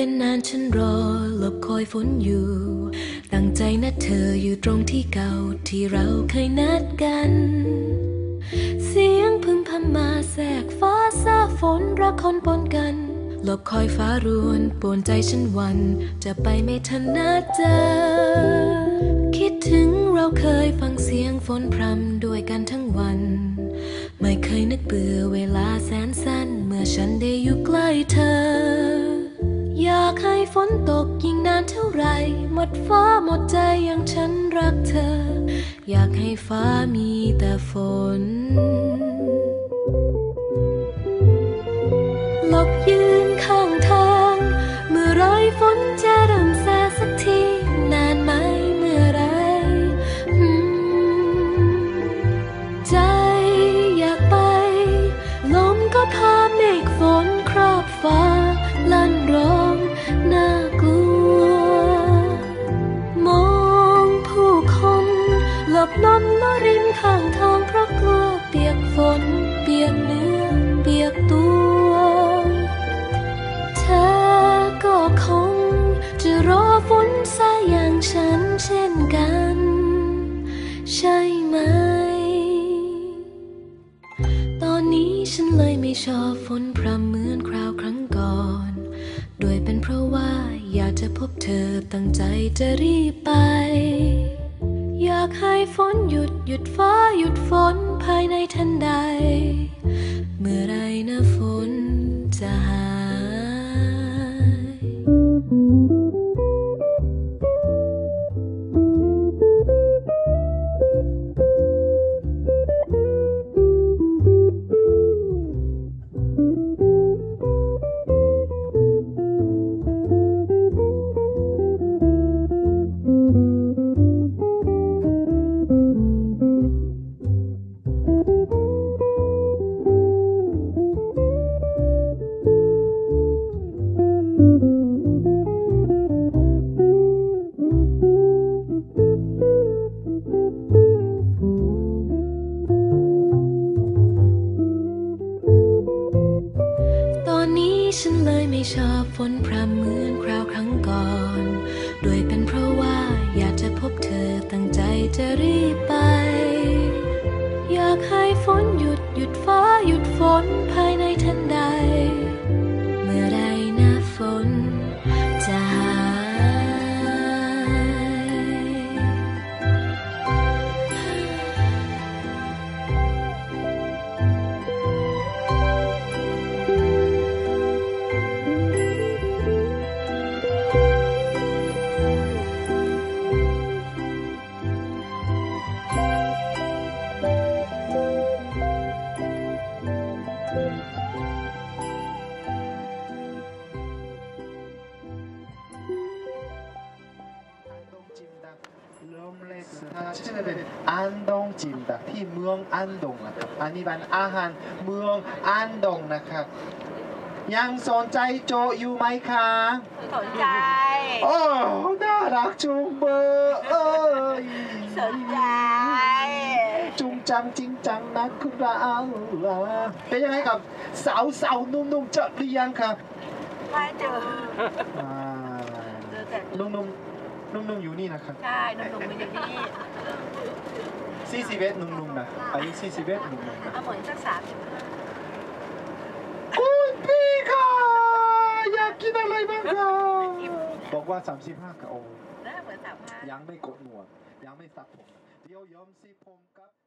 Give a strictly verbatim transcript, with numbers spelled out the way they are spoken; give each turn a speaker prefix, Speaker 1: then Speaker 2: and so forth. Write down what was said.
Speaker 1: เป็นนานฉันรอหลบคอยฝนอยู่ตั้งใจนัดเธออยู่ตรงที่เก่าที่เราเคยนัดกันเสียงพึมพำมาแทรกฟ้าซาฝนรักคนปนกันหลบคอยฟ้ารวนป่วนใจฉันวันจะไปไม่ทันนัดเจอคิดถึงเราเคยฟังเสียงฝนพรำด้วยกันทั้งวันไม่เคยนึกเบื่อเวลาแสนสั้นเมื่อฉันได้อยู่ใกล้เธออยากให้ฝนตกยิ่งนานเท่าไรหมดฟ้าหมดใจอย่างฉันรักเธออยากให้ฟ้ามีแต่ฝนหลบยืนข้างทางเมื่อไรฝนจะเริ่มซาสักทีนานไหมเมื่อไรใจอยากไปลมก็พาเมฆฝนครอบฟ้าลั่นร้องน่ากลัวมองผู้คนหลบลมละริมข้างทางเพราะกลัวเปียกฝนเปียกเนื้อเปียกตัวเธอก็คงจะรอฝนซะอย่างฉันเช่นกันใช่ไหมตอนนี้ฉันเลยไม่ชอบฝนพรำเหมือนคราวครั้งก่อนด้วยเป็นเพราะว่าอยากจะพบเธอตั้งใจจะรีบไปอยากให้ฝนหยุดหยุดฟ้าหยุดฝนภายในทันใดเมื่อไรนะฝนจะหายฉันเลยไม่ชอบฝนพรำเหมือนคราวครั้งก่อนด้วยเป็นเพราะว่าอยากจะพบเธอตั้งใจจะรีบไปอยากให้ฝนหยุดหยุดฟ้าหยุดฝนภายในทันใดเมื่อไรนะฝนจะหาย
Speaker 2: เริ่มเล็กชื่อเป็นอันดงจิมดักที่เมืองอันดงนะครับอันนี้เป็นอาหารเมืองอันดงนะครับยังสนใจโจอยู่ไหมคะ
Speaker 3: สนใจ
Speaker 2: โอ้น่ารักจุงเบอร์เอ้ย
Speaker 3: สนใจ
Speaker 2: จุงจังจริงจังนะคุณเราเป็นยังไงกับสาวสาวนุ่มๆเจอหรือยังครับ
Speaker 3: ไม่เจอ
Speaker 2: นุ่มๆนุ่มๆอยู่นี่นะครับ
Speaker 3: ใช่นุ่มๆมันอยู่นี่
Speaker 2: สี่สิบเอ็ดนุ่มๆนะอายุสี่สิบเอ็ดนุ่มๆนะ
Speaker 3: เอาเหมือนสักสามสิบ
Speaker 2: คุณพี่ค่ะอยากกินอะไรบ้างคะบอกว่าสามสิบห้ากะโอ
Speaker 3: แล้วเหมือนสามห้า
Speaker 2: ยังไม่กดหนวดยังไม่ตัดผมเดี๋ยวยอมสิผมกับ